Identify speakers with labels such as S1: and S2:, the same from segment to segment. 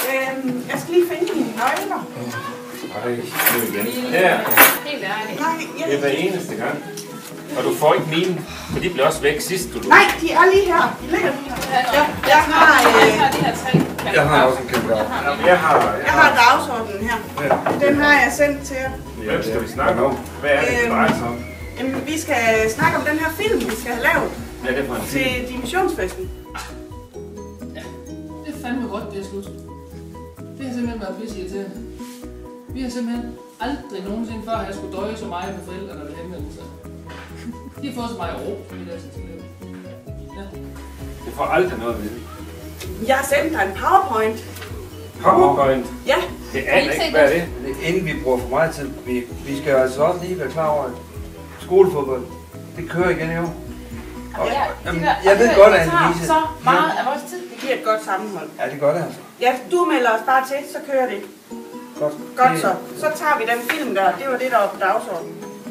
S1: Jeg skal lige finde mine nøgler.
S2: Nej, nu igen. Her.
S3: Helt ærligt.
S1: Nej,
S2: Det er hver eneste gang. Og du får ikke mine, for de blev også væk sidst, du.
S1: Nej, de er lige her. De ligger lige her. Jeg har
S3: de her tre.
S4: Jeg har også en kalender.
S2: Jeg har
S1: dagsordenen her. Den har jeg sendt til jer.
S2: Hvem skal vi snakke om? Hvad er det, det drejer sig om?
S1: Jamen, vi skal snakke om den her film, vi skal have lavet.
S2: Hvad er det for en film?
S1: Til Dimensionsfesten.
S5: Ja, det er fandme godt, det er slut. Det har simpelthen været pisse irriterende. Vi har simpelthen aldrig nogensinde før have skulle døje så meget med forældrene, der vil henvende sig. De har fået så meget ro i deres liv. Ja.
S2: Det får aldrig noget at vide.
S1: Jeg har sendt dig en PowerPoint.
S2: PowerPoint?
S1: Ja.
S2: Det er ikke, hvad er det?
S4: Inden vi bruger for meget tid, vi skal altså også lige være klar over, at skolefodbold, det kører igen i år. Jeg ved godt, at Annelise...
S1: så meget af vores tid. Det giver et godt sammenhold.
S4: Ja, det gør det altså.
S1: Ja, du melder os bare til, så kører det.
S4: Godt.
S1: Godt så. Så tager vi den film der. Det var det, der var på dagsordenen.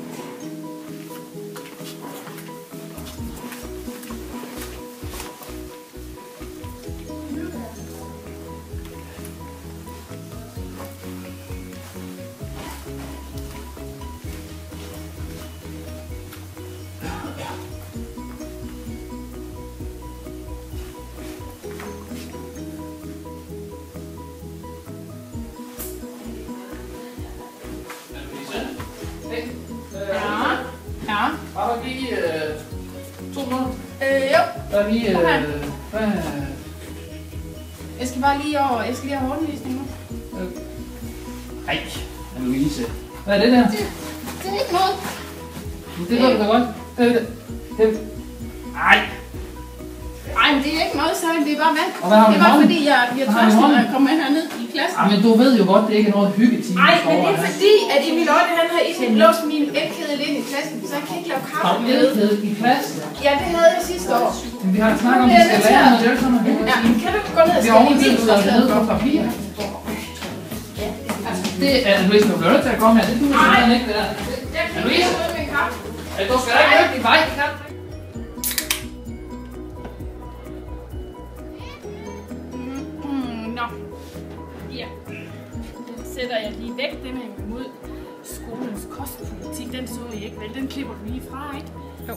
S3: Ja.
S5: Har du lige 2 minutter?
S3: Jo.
S5: Der er lige...
S3: Jeg skal bare lige over. Jeg skal lige have undervisning nu.
S5: Ej, Annelise. Hvad er det der?
S3: Det er ikke noget.
S5: Det ved du da godt. Ej.
S3: Ej, men det er ikke noget særligt. Det er bare vand.
S5: Og hvad har du
S3: det
S5: i
S3: var
S5: hånden?
S3: fordi, jeg bliver tørstig, når jeg kommer herned i klassen.
S5: Ej, men du ved jo godt, det ikke er noget hyggetime.
S3: Ej, men det er fordi, at Emil Otte, han har låst min elkedel ind i klassen, så jeg kan ikke lave
S5: Har
S3: kaffe
S5: du
S3: med.
S5: elkedel i klassen?
S3: Ja, det havde jeg sidste år.
S5: Men vi har snakket om, at vi skal lære noget. Det er jo sådan noget
S3: Ja,
S5: hyggetime.
S3: kan du gå ned og
S5: Vi
S3: skrive
S5: har
S3: i min
S5: overgivet ned på papir. Det er Louise, du bliver nødt til at komme her. Det duer simpelthen ikke, det der.
S3: Jeg kan ikke ud med en kaffe.
S5: Du skal da ikke løbe din vej.
S3: Nå. Ja. Den sætter jeg lige væk. Den hænger imod skolens kostpolitik. Den så I ikke, vel? Den klipper du lige fra, ikke? Jo.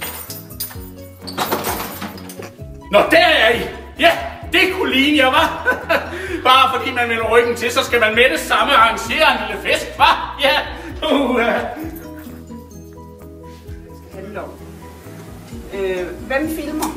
S6: Nå, der er I! Ja, det kunne ligne jer, hva'? Bare fordi man vender ryggen til, så skal man med det samme arrangere en lille fest, hva'? Ja.
S1: Handler om. Hvem filmer?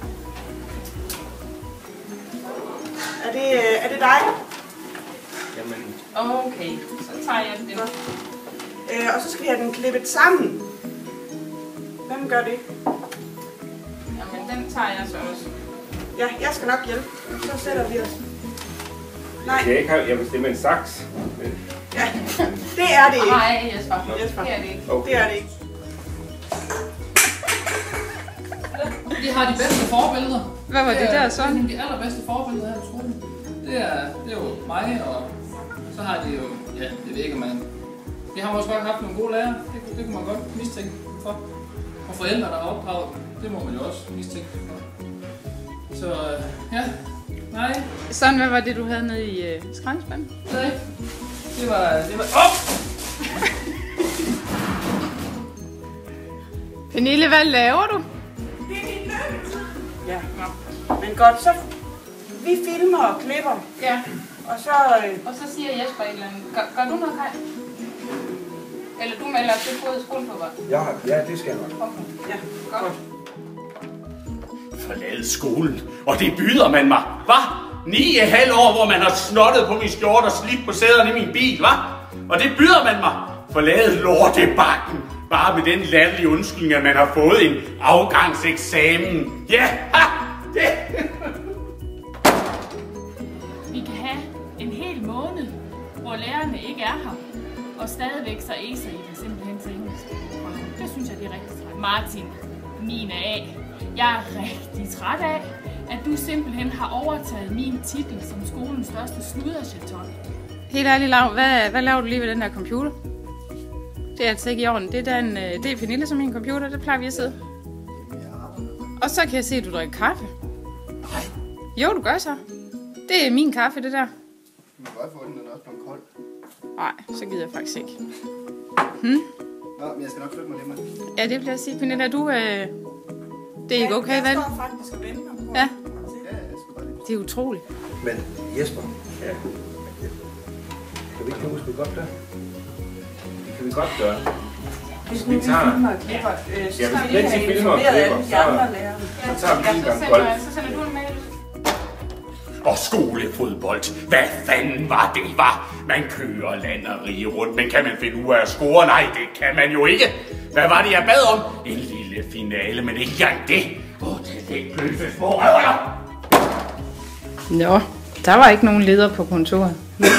S1: Er det dig?
S2: Jamen,
S3: Okay, så tager jeg den.
S1: Og så skal vi have den klippet sammen. Hvem gør det?
S3: Jamen, den tager jeg så også.
S1: Ja, jeg skal nok hjælpe. Så sætter vi os. Nej,
S2: jeg ikke har, jeg vil stemme en saks.
S1: ja, det er det ikke.
S3: Nej, Jesper.
S1: Jesper.
S3: Det er det ikke.
S2: Okay.
S1: Det er det ikke.
S5: De har de bedste forbilleder.
S7: Hvad var det der så?
S5: Det er de allerbedste forbilleder her på skolen. Det er jo mig, og så har de jo, ja, det ved ikke, man. De har måske godt haft nogle gode lærere. Det kunne man godt mistænke for. Og forældre, der har opdraget, det må man jo også mistænke for. Så ja, nej.
S7: Sådan, hvad var det, du havde nede i skraldespanden?
S5: Nej. Det var...
S7: Pernille, hvad laver du?
S1: Det er din løbetid. Ja, men godt, så vi filmer og klipper.
S3: Ja,
S1: Og så...
S3: og så siger Jesper et eller andet. Gør du noget, Kaj? Eller du melder til skolefodbold?
S4: Ja, det skal jeg nok.
S3: Okay.
S1: Ja,
S3: Godt.
S6: Forlade skolen, og det byder man mig, hva'? 9,5 år, hvor man har snottet på min skjorte og slidt på sæderne i min bil, hva'? Og det byder man mig. Forlade lortebakken, bare med den latterlige undskyldning, at man har fået en afgangseksamen. Ja, det.
S3: Vi kan have en hel måned, hvor lærerne ikke er her, og stadigvæk så æser I det simpelthen til engelsk. Det synes jeg, det er rigtig træt. Martin, 9. A. Jeg er rigtig træt af, at du simpelthen har overtaget min titel som skolens største sluderchaton.
S7: Helt ærligt, Lav, hvad laver du lige ved den der computer? Det er altså ikke i orden. Det er Pernille som min computer, det plejer vi at sidde. Og så kan jeg se, at du drikker kaffe. Jo, du gør så. Det er min kaffe, det der.
S8: Man kan godt få den, den er også blevet kold.
S7: Nej, så gider jeg faktisk ikke.
S8: Nå, men jeg skal nok flytte mig lidt med.
S7: Ja, det vil jeg sige. Pernille, er du... Det er ikke okay, vel?
S1: Jeg står faktisk og venter på.
S7: Ja.
S8: Ja, jeg skal bare lige.
S7: Det er utroligt.
S4: Men Jesper,
S2: Ja,
S4: kan vi ikke huske godt der?
S2: det kan vi godt gøre.
S1: Hvis
S2: vi
S1: vi
S2: tager-
S1: filmer og klipper, så
S2: Ja,
S1: skal vi
S2: mens I
S1: have
S2: filmer og
S1: informeret alle
S2: klipper,
S1: de
S2: så-
S1: andre lærere.
S2: Så tager vi en gang kold.
S3: Så sender du en mail.
S6: Og skolefodbold. Hvad fanden var det, var? Man kører land og rige rundt, men kan man finde ud af at score? Nej, det kan man jo ikke. Hvad var det, jeg bad om? En lille finale, men ikke engang det. Det er lidt løse små røvler.
S7: Nå, der var ikke nogen leder på kontoret.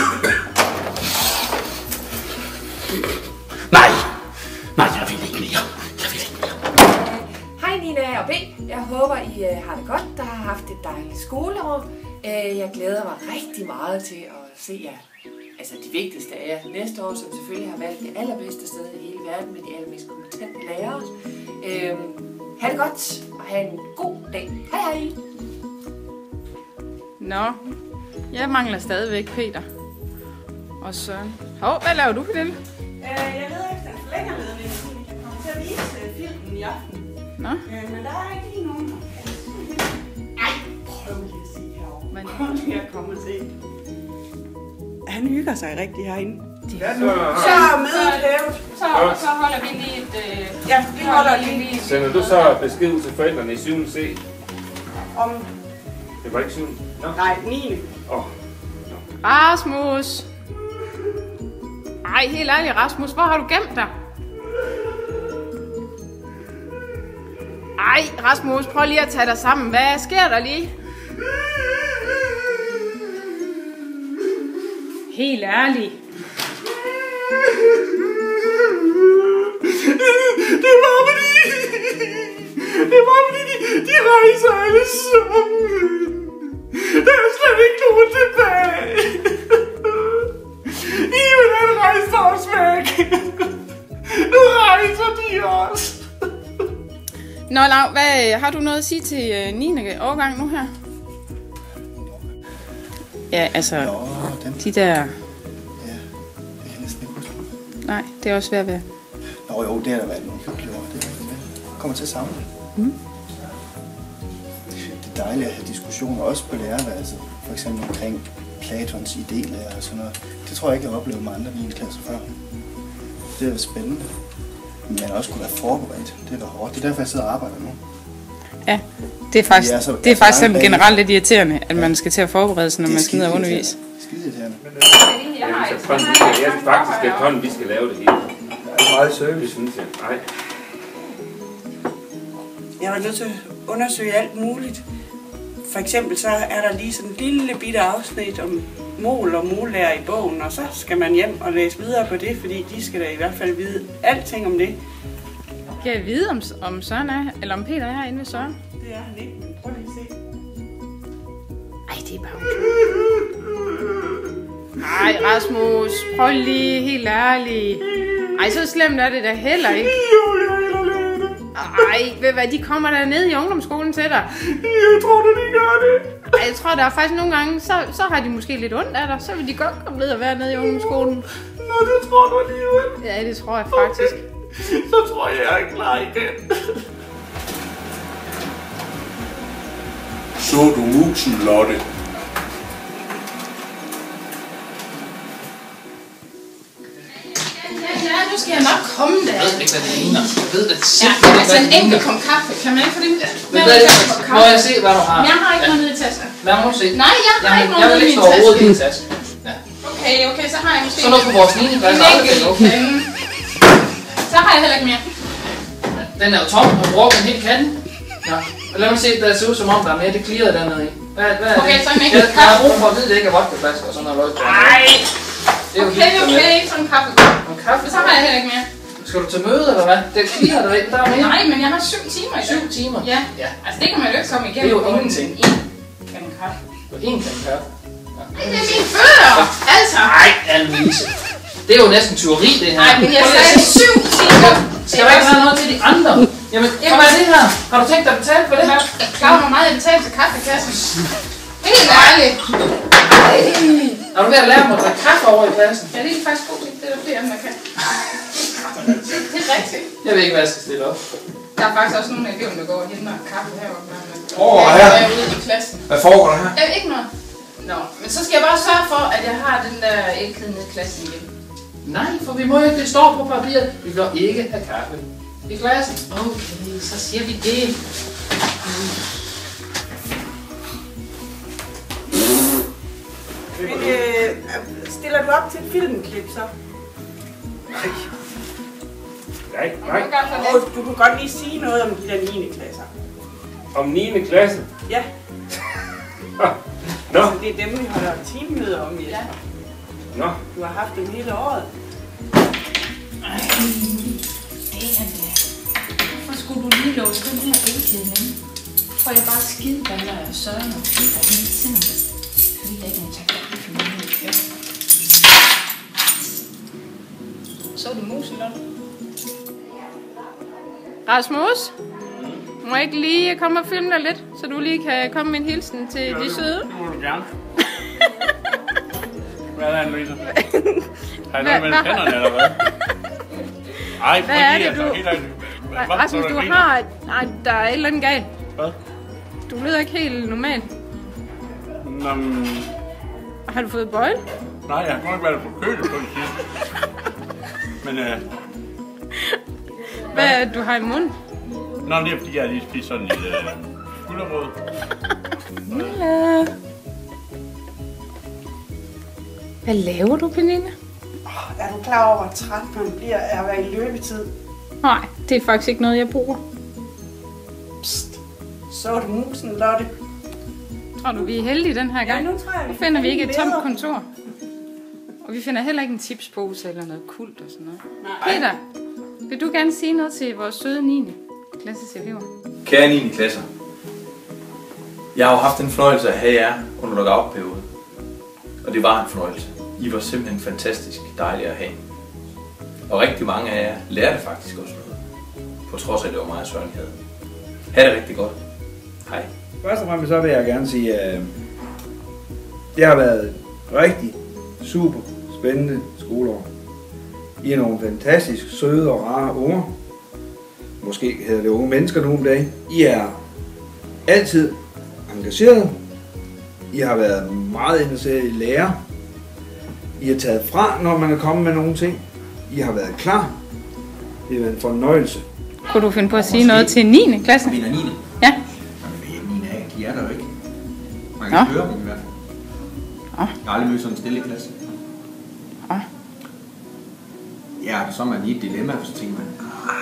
S6: Nej, jeg vil ikke mere. Jeg vil ikke mere.
S9: Hej Nina og B. Jeg håber, I har det godt, der har haft et dejligt skoleår. Jeg glæder mig rigtig meget til at se jer. Altså de vigtigste af jer næste år, som selvfølgelig har valgt det allerbedste sted i hele verden med de allermest kompetente lærere. Ha' det godt, og have en god dag. Hej hej!
S7: Nå, jeg mangler stadigvæk Peter. Og Søren. Hov, hvad laver du, Pernille?
S1: Jeg leder efter en forlængerledning, så vi kan komme til at vise filmen i aften.
S7: Nå,
S1: Men der er ikke lige nogen. Ej, prøv lige at sige herovre.
S7: men
S1: Prøv lige at komme og se. Han hygger sig rigtig herinde.
S2: Så
S1: Så er mødet hævet.
S3: Så holder vi lige et...
S1: Ja, vi holder lige
S2: sender du så besked ud til forældrene i 7. C?
S1: om...
S2: Det var ikke 7. Nå.
S1: Nej, 9.
S7: Rasmus! Ej, helt ærligt, Rasmus, hvor har du gemt dig? Ej, Rasmus, prøv lige at tage dig sammen. Hvad sker der lige? Helt ærligt.
S6: Det var fordi de rejser alle sammen. Der er slet ikke nogen tilbage. Iben han rejste os væk. Nu rejser de os.
S7: Nå, Lav, hvad har du noget at sige til 9. årgang nu her? Ja, altså,
S8: Nå, den.
S7: de der...
S8: Ja, det kan jeg næsten ikke huske.
S7: Nej, det er også svært ved.
S8: Nå jo, det har der været nogle hyggelige år. Det kommer til at savne det. Det er dejligt at have diskussioner, også på lærerværelset. For eksempel omkring Platons idélære og sådan noget. Det tror jeg ikke, jeg har oplevet med andre 9. klasser før. Det er spændende. Men også kunne være forberedt. Det var hårdt. Det er derfor, jeg sidder og arbejder nu.
S7: Ja, det er faktisk,
S8: Ja, altså-
S7: det er faktisk
S8: altså,
S7: generelt lidt irriterende, at man skal til at forberede sig, når man skal ned og undervise.
S8: Skide irriterende.
S2: Jeg synes faktisk, at hånden, vi skal lave det hele.
S4: Det er meget
S2: Det
S4: service.
S2: synes jeg. Nej.
S1: Jeg var nødt til at undersøge alt muligt. For eksempel så er der lige sådan en lille bitte afsnit om mol og mollærer i bogen, og så skal man hjem og læse videre på det, fordi de skal da i hvert fald vide alting om det.
S7: Kan jeg vide, om Søren er, eller om Peter er inde ved Søren?
S1: Det er han ikke, men prøv lige at se.
S7: Ej, det er bare Ej, Rasmus, prøv lige helt ærligt. Ej, så slemt er det da heller ikke. Ej, ved hvad, de kommer der ned i ungdomsskolen til dig.
S6: Jeg tror du, de gør det.
S7: Ej, jeg tror, der er faktisk nogle gange, så har de måske lidt ondt af dig. Så vil de godt komme ned og være nede i ungdomsskolen.
S6: Nå, det tror du alligevel.
S7: Ja, det tror jeg faktisk.
S6: Så tror jeg er klar igen. Så du musen, Lotte?
S3: Ja, nu skal jeg nok komme der.
S5: Jeg ved ikke, hvad det ligner. Jeg ved det
S3: Ja,
S5: simpelthen
S3: altså en
S5: ikke,
S3: enkelt
S5: hvad
S3: kop kaffe. Kan man ikke få det?
S5: Men hvad er det? Må jeg se, hvad du har?
S3: Men jeg har ikke noget nede i tasken.
S5: Lad mig se.
S3: Nej, jeg har ikke
S5: Jeg
S3: noget
S5: vil
S3: nede i
S5: ikke
S3: min
S5: stå overhovedet i
S3: taske.
S5: din taske. Ja.
S3: Okay, så har jeg måske
S5: Så noget på vores 9. klasse.
S3: en enkelt. Så har jeg heller ikke mere.
S5: Den er jo tom og brugt en hel kande. Ja. Og lad mig se, der ser ud som om, der er mere. Det klirrede dernede i. Hvad er
S3: Okay,
S5: det?
S3: så en enkelt
S5: Jeg har brug for at vide, det ikke er vodkaflasker og sådan noget.
S3: Ej,
S5: Det er jo
S3: okay,
S5: helt
S3: okay, sådan en kaffe.
S5: Og kaffe.
S3: Så har jeg heller ikke mere.
S5: Skal du til møde, eller hvad? Det klirer der ikke. Der er mere.
S3: Nej, men jeg har 7 timer i dag.
S5: 7 timer.
S3: Ja,
S5: Ja.
S3: altså det kan man jo ikke komme igennem.
S5: Det er jo
S3: på
S5: ingenting.
S3: En kande kaffe.
S5: Og en kan kaffe.
S3: Ej, det er mine fødder! Altså!
S5: Nej, Anne-Louise. Det er jo næsten tyveri, det her.
S3: Nej, men jeg sagde 7 timer!
S5: Skal der ikke være noget til de andre? Jamen, hvad er det her? Har du tænkt dig at betale for det?
S3: Klar, hvor meget jeg betalte til kaffekassen. Helt ærligt.
S5: Er du ved at lære mig at drikke kaffe over i klassen?
S7: Ja, det er faktisk god. Det er der flere, der kan. Det er rigtigt.
S5: Jeg ved ikke, hvad jeg skal stille op.
S7: Der er faktisk også nogle af eleverne, der går og henter kaffe heroppe.
S5: Ja.
S7: Jeg er ude i klassen.
S5: Hvad foregår der her?
S7: Jeg ved ikke noget. Nå, men så skal jeg bare sørge for, at jeg har den der ægkede nede i klassen igen.
S5: Nej, for vi må ikke. Det står på papiret. Vi vil ikke have kaffe i klassen.
S7: Okay, så siger vi det.
S1: Stiller du op til et filmklip så?
S2: Nej.
S1: Du kunne godt lige sige noget om de der 9. klasser.
S2: Om 9. klasse?
S1: Ja.
S2: Nå.
S1: Altså, det er dem, vi holder teammøder om, Jesper.
S2: Nå.
S1: Du har haft dem hele året.
S7: Ej, det er det. Hvorfor skulle du lige låse den her elkæde inde? For jeg bare skideballer og sørger og flytter hele tiden. Fordi jeg ikke må tage godt for mig. Så du musen, Lotte? Rasmus? Må jeg ikke lige komme og filme dig lidt, så du lige kan komme med en hilsen til de søde?
S6: Det må du gerne. Hvad er det, Louise? Har I noget mellem tænderne, eller hvad? Ej,
S7: hvad er det,
S6: altså,
S7: du... Rasmus, du har... Nej, der er et eller andet galt.
S6: Hvad?
S7: Du lyder ikke helt normalt.
S6: Nå,
S7: har du fået bøjle?
S6: Nej, jeg har godt nok været forkølet på det sidste. Men
S7: hvad er det, du har i munden?
S6: Nå, det er fordi, jeg lige spist sådan et skulderbrød.
S7: Ja. Hvad laver du, Pernille?
S1: Er du klar over, hvor træt man bliver af at være i løbetid?
S7: Nej, det er faktisk ikke noget, jeg bruger.
S1: Psst. Så du musen, Lotte?
S7: Tror du, vi er heldige den her gang?
S1: Ja, nu tror jeg,
S7: nu finder vi ikke et tomt kontor. Og vi finder heller ikke en tipspose eller noget kult og sådan noget.
S1: Nej.
S7: Peter, vil du gerne sige noget til vores søde 9. klasses elever?
S10: Kære 9. klasser. Jeg har jo haft en fornøjelse at have jer under lockout-perioden. Og det var en fornøjelse. I var simpelthen fantastisk dejlige at have. Og rigtig mange af jer lærte faktisk også noget. På trods af, at det var meget søren, I havde. Ha' det rigtig godt. Hej.
S4: Først og fremmest så vil jeg gerne sige, at det har været rigtig super spændende skoleår. I er nogle fantastisk søde og rare unger. Måske hedder det unge mennesker nogle dage. I er altid engageret. I har været meget interesseret i lærer. I har taget fra, når man er kommet med nogle ting. I har været klar. Det har været en fornøjelse.
S7: Kunne du finde på at sige noget til 9. klasse?
S10: Mener 9.
S7: Ja.
S10: Jamen, 9. A, de er der jo ikke. Man kan høre dem i hvert fald. Jeg har aldrig mødt sådan en stille klasse. Ja, så er man i et dilemma, så tænker man,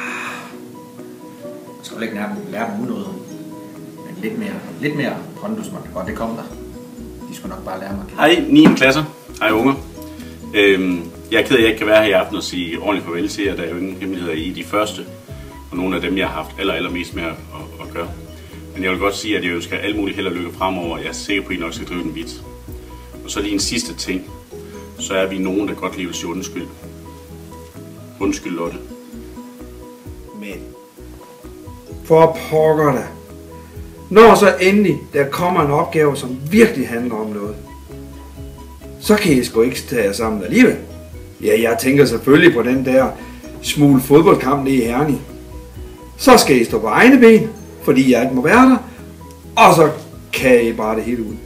S10: man skal jo ikke lære dem noget. Men lidt mere pondus, man kan godt, det kommer der. De skulle nok bare lære mig.
S6: Hej 9. klasser. Hej unger. Jeg er ked af, at jeg ikke kan være her i aften og sige ordentligt farvel til jer. Der er jo ingen hemmeligheder i de første. Og nogle af dem, jeg har haft allermest med at gøre. Men jeg vil godt sige, at jeg ønsker alle mulige held og lykke fremover. Jeg er sikker på, at I nok skal drive den vidt. Og så lige en sidste ting. Så er vi nogen, der godt lige vil sige undskyld. Undskyld, Lotte.
S4: Men for pokker da. Når så endelig der kommer en opgave, som virkelig handler om noget, så kan I sgu ikke tage jer sammen alligevel. Ja, jeg tænker selvfølgelig på den der smule fodboldkamp nede i Herning. Så skal I stå på egne ben, fordi jeg ikke må være der, og så kan I bare det hele ud.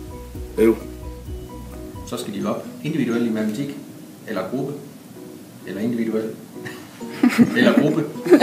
S10: Så skal de op individuelt i matematik, eller gruppe, eller individuelt, eller gruppe.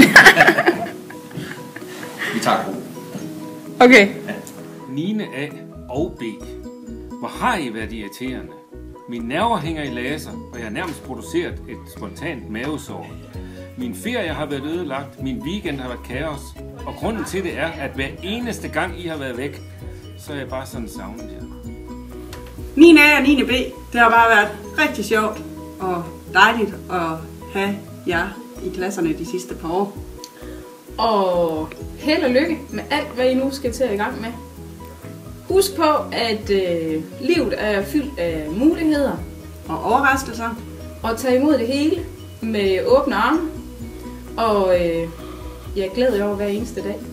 S10: Vi tager gruppe.
S7: Okay.
S10: Ja.
S2: 9. A og B. Hvor har I været irriterende? Mine nerver hænger i laser, og jeg har nærmest produceret et spontant mavesår. Min ferie har været ødelagt, min weekend har været kaos, og grunden til det er, at hver eneste gang I har været væk, så er jeg bare sådan savnet jer.
S1: 9. A og 9. B, det har bare været rigtig sjovt og dejligt at have jer i klasserne de sidste par år.
S7: Og held og lykke med alt, hvad I nu skal til at i gang med. Husk på, at livet er fyldt af muligheder
S1: og overraskelser.
S7: Og tag imod det hele med åbne arme. Og jeg glæder jer over hver eneste dag.